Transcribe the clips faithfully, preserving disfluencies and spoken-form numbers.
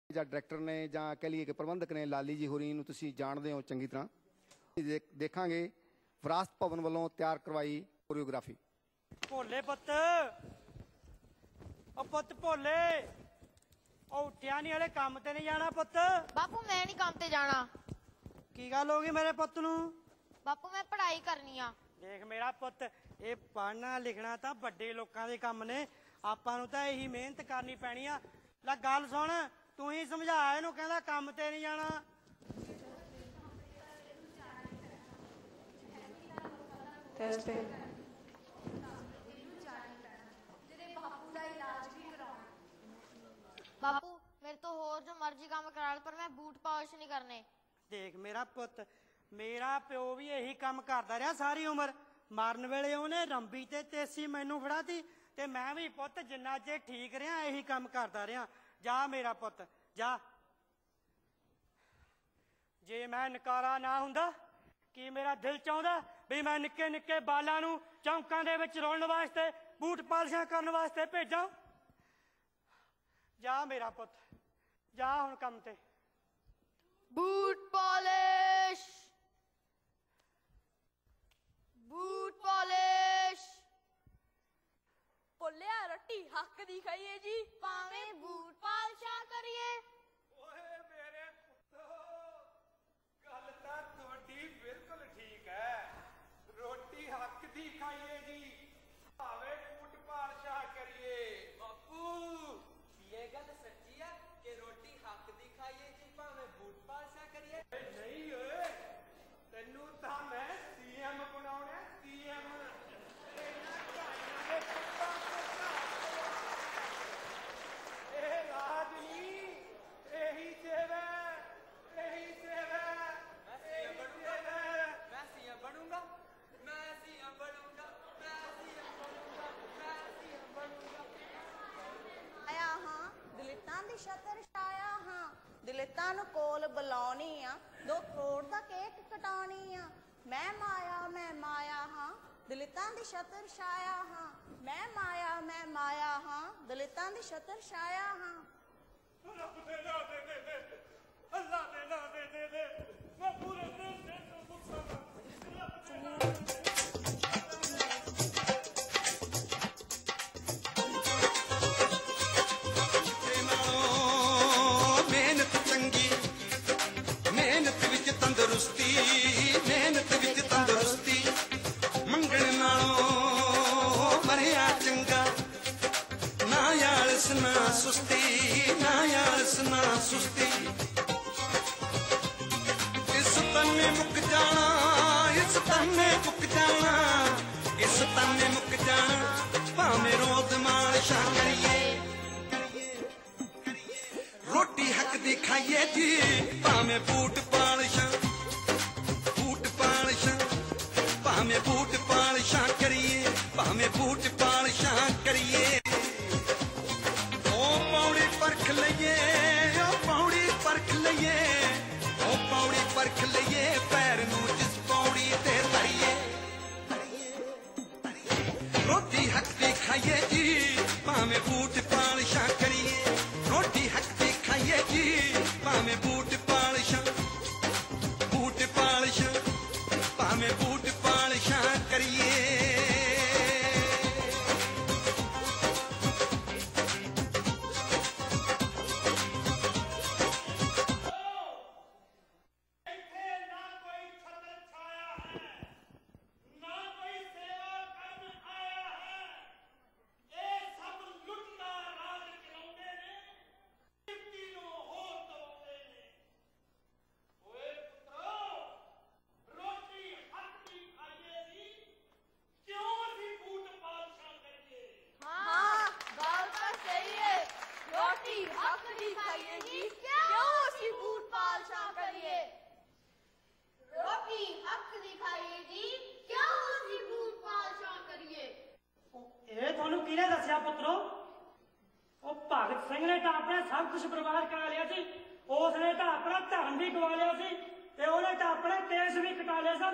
ਜਾਂ ਡਾਇਰੈਕਟਰ ਨੇ ਜਾਂ कह लीए कि प्रबंधक ने लाली जी होरी नूं तुसीं जाणदे हो चंगी तरह। देखांगे विरासत भवन वालों तैयार करवाई कोरियोग्राफी। भोले पुत्त ओ पुत्त भोले ओ उठिया नहीं हले काम ते नहीं जाना पुत्त? बापू मैं नहीं काम ते जाना। की गल होगी मेरे पुत्त नूं? बापू मैं पढ़ाई करनी आ। देख मेरा पुत्त ये पढ़ना लिखना तां वड्डे लोकां दे काम ने, आपां नूं तां यही मेहनत करनी पैनी आ। ला गल सुण तू ही समझा इहनूं, कहंदा काम ते नहीं जाना। बापू मेरे तो होर जो मर्जी काम करा ले, पर मैं बूट पॉलिश नहीं करने। देख मेरा पुत्त मेरा प्यो भी यही काम करदा रहा सारी उम्र। मारन वेले उहने रंबी ते तेसी मैनू फड़ाती ते मैं भी पुत्त जिन्ना चेर ठीक रहा यही काम करदा रहा। जा मेरा पुत्त जा। जे मैं नकारा ना हुंदा कि मेरा दिल चाहुंदा भी मैं निक्के निक्के बालां नूं चौंकां दे विच रोलण वास्ते बूट पालिशां करन वास्ते भेजां। जा मेरा पुत्त जा हुण काम ते। Boot polish boot polish. बोलिया रोटी हक दी खाइए जी, भावें बूट पालिशां करिए। ओए मेरे पुत्तो गल तां तुहाडी बिल्कुल ठीक है, रोटी हक दी खाइए जी भावें बूट पालिशां करिए। बापू ये गल सच्ची है कि रोटी हक दी खाइए जी भावें बूट पालिशां करिए? नहीं ओए तैनू तां मैं सीएम बनाउणा, सीएम। दिलतां नूं कोल बुलाउणी आ, दो करोड़ दा केक कटाउणी आ। मैं माया मैं माया हाँ दिलतां दी छतर छाया हाँ, मैं माया मैं माया हाँ दिलतां दी छतर छाया हाँ। रब दे ना दे दे दे, अल्लाह दे ना दे दे दे, मैं पूरे दिल से तो गुस्सा तंदुरुस्ती मेहनत विच तंदुरुस्ती मंगण नालों मरिया चंगा। ना आलस ना सुस्ती ना आलस ना सुस्ती। इस तने मुक जाना इस तने मुक जाना इस तने मुक जाना भावें रोज मालिशां करिए। रोटी हक दी खाइए जी भावें बूट पालिशां भावें बूट पालिशां करिए भावें बूट पालिशां करिए। ओ पौड़ी परख लइए ओ पौड़ी परख लइए ओ पौड़ी परख लइए पैर नूं जिस पौड़ी ते धरिए। रोटी हक दी खाइए जी भावें बूट पालिशां करिए। रोटी हक दी खाइए जी भावें बूट पालिशां बूट पालिशां भावें बूट पालिशां करिए। सब कुछ बर्बाद करा लिया सी, उसने तो अपना धर्म भी गवा लिया सी ते उन्हें तो अपने केस भी कटा लिया सन।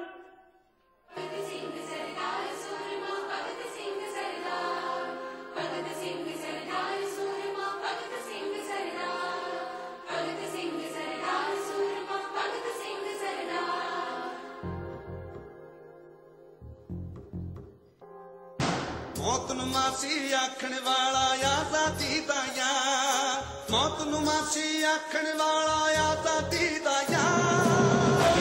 मौत नूं मासी आखण वाला आजादी दा यार, मौत नूं मासी आखण वाला आजादी दा यार।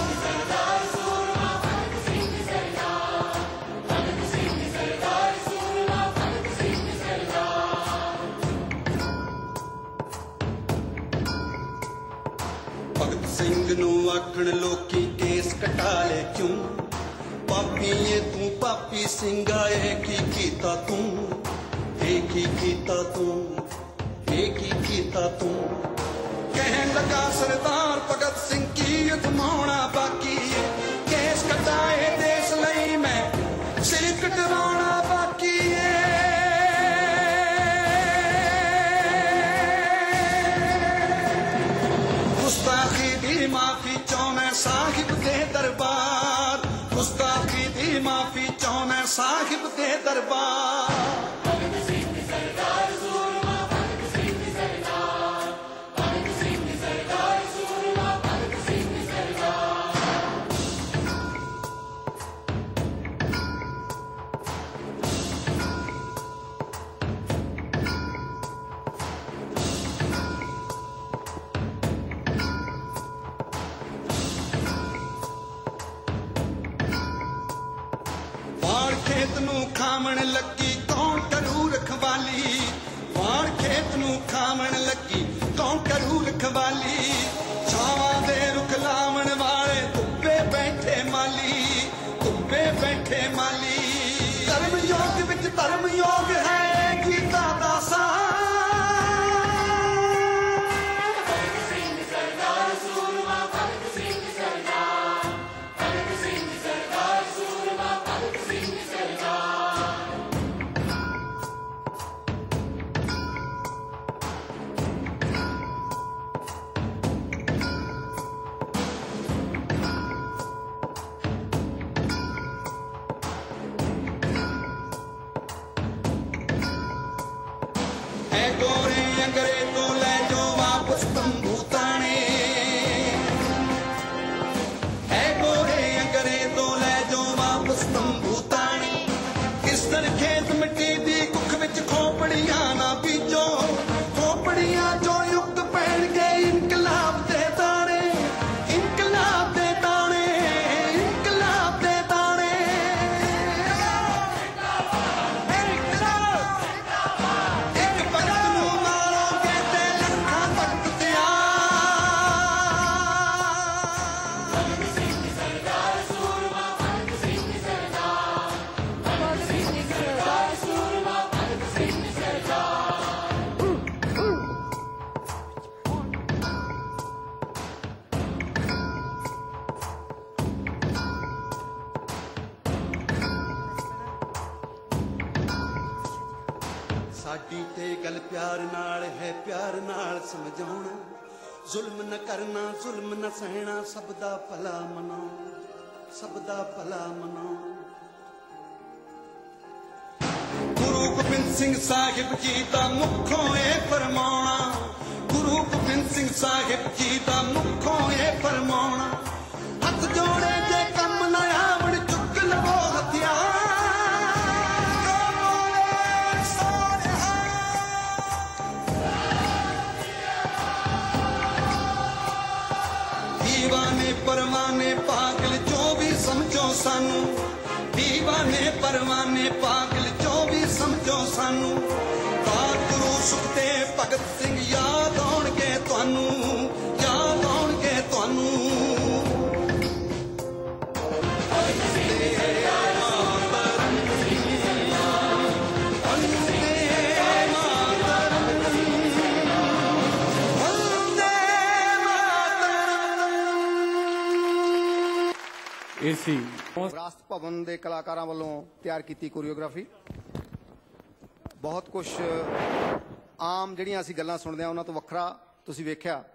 भगत सिंह नूं आखण लोकी केस कटा ले क्यों, पापी ये तू पापी सिंघा ए की कीता तू, ए की कीता तू, ए की कीता तू। कहन लगा सरदार भगत सिंह की अधमाउणा बाकी, केस कटाए देश लई मैं सिर कटवाउणा बाकी है। गुस्ताखी दी माफी चाहुंदा साहिब दे दरबार, गुस्ताखी दी माफी चाहुंदा साहिब दे दरबार। खेत नूं खावण लगी कौन करू रखवाली, वाण खेत नूं खावण लगी कौन करू रखवाली। छावां दे रुख लावण वाले धुप्पे बैठे माली, धुप्पे बैठे माली। धर्म योग विच धर्म योग है गीता दा सार। गोरे अंग्रेजों ले जो वापस तंबू ताने, है गोरे अंग्रेजों ले जो वापस तंबू ताने। किस दिन खेत मिट्टी दी कुख विच खोपड़ियां ना बीजो, खोपड़ियां जो युक्त पैण गए इनकलाब दे दाने, इनकलाब दे दाने, इनकलाब दे दाने। साडी ते गल प्यार नाल है, प्यार नाल समझाउणा। जुल्म न करना जुल्म न सहना, सब दा भला मनाओ, सब दा भला मनाओ। गुरु गोबिंद सिंह साहिब जी दा मुखों ए फरमाउणा, गुरु गोबिंद सिंह साहिब जी दा मुखों ए फरमाउणा। हथ जोड़े जे कम न आवण चुक लवो हथियार। दीवाने परवाने पागल जो भी समझो सानू, दीवाने परवाने पागल जो भी समझो सानू। बात गुरु सुखदेव भगत सिंह याद आउणगे तुहानू, याद आउणगे तुहानू। एसी विरासत भवन के कलाकारां वालों तैयार की कोरियोग्राफी। बहुत कुछ आम जिहड़ियां असीं गल्लां सुणदे हां उन्हां तों वखरा तुसीं वेखिया